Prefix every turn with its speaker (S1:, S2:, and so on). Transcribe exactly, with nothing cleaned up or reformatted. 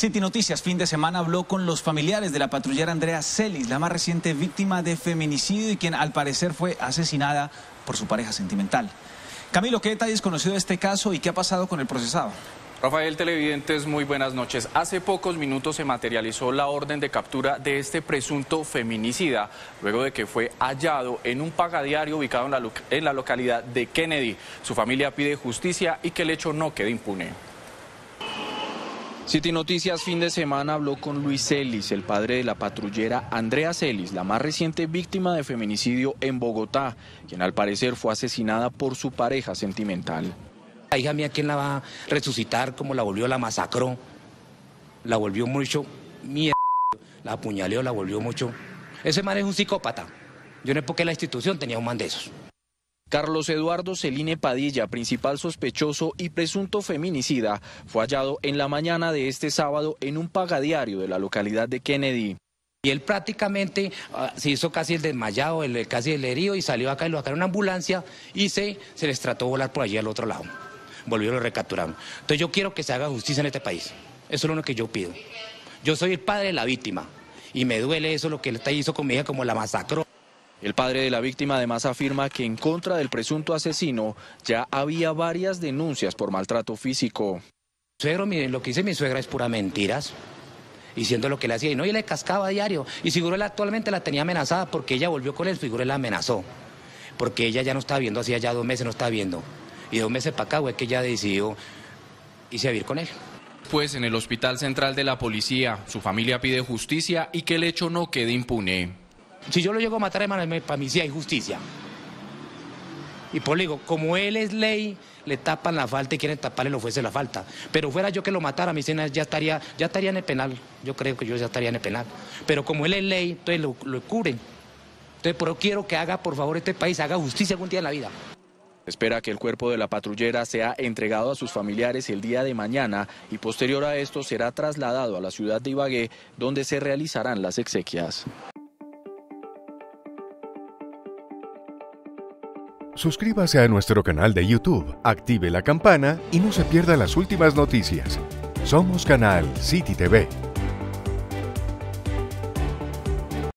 S1: City Noticias, fin de semana, habló con los familiares de la patrullera Andrea Celis, la más reciente víctima de feminicidio y quien al parecer fue asesinada por su pareja sentimental. Camilo, ¿qué detalles conoció de este caso y qué ha pasado con el procesado?
S2: Rafael, televidentes, muy buenas noches. Hace pocos minutos se materializó la orden de captura de este presunto feminicida, luego de que fue hallado en un pagadiario ubicado en la, en la localidad de Kennedy. Su familia pide justicia y que el hecho no quede impune. City Noticias fin de semana habló con Luis Celis, el padre de la patrullera Andrea Celis, la más reciente víctima de feminicidio en Bogotá, quien al parecer fue asesinada por su pareja sentimental.
S3: La hija mía, ¿quién la va a resucitar? Como la volvió, la masacró, la volvió mucho, mierda, la apuñaleó, la volvió mucho. Ese man es un psicópata. Yo no sé por qué la institución tenía un man de esos.
S2: Carlos Eduardo Celine Padilla, principal sospechoso y presunto feminicida, fue hallado en la mañana de este sábado en un pagadiario de la localidad de Kennedy.
S3: Y él prácticamente uh, se hizo casi el desmayado, el, casi el herido, y salió acá y lo sacaron en una ambulancia y se, se les trató de volar por allí al otro lado. Volvieron y lo recapturaron. Entonces yo quiero que se haga justicia en este país. Eso es lo único que yo pido. Yo soy el padre de la víctima y me duele eso, lo que él hizo con mi hija, como la masacró.
S2: El padre de la víctima además afirma que en contra del presunto asesino ya había varias denuncias por maltrato físico.
S3: Suegro, miren, lo que dice mi suegra es pura mentiras, diciendo lo que le hacía. Y no, y le cascaba a diario. Y seguro él actualmente la tenía amenazada porque ella volvió con él, seguro él la amenazó. Porque ella ya no estaba viendo, hacía ya dos meses no estaba viendo. Y dos meses para acá, güey, que ella decidió irse a vivir con él.
S2: Pues en el Hospital Central de la Policía, su familia pide justicia y que el hecho no quede impune.
S3: Si yo lo llego a matar, hermano, para mí sí hay justicia. Y por le digo, como él es ley, le tapan la falta y quieren taparle lo fuese la falta. Pero fuera yo que lo matara, a mí ya estaría, ya estaría en el penal. Yo creo que yo ya estaría en el penal. Pero como él es ley, entonces lo, lo cubren. Entonces, por eso quiero que haga, por favor, este país, haga justicia algún día en la vida.
S2: Espera que el cuerpo de la patrullera sea entregado a sus familiares el día de mañana y posterior a esto será trasladado a la ciudad de Ibagué, donde se realizarán las exequias.
S4: Suscríbase a nuestro canal de YouTube, active la campana y no se pierda las últimas noticias. Somos Canal City T V.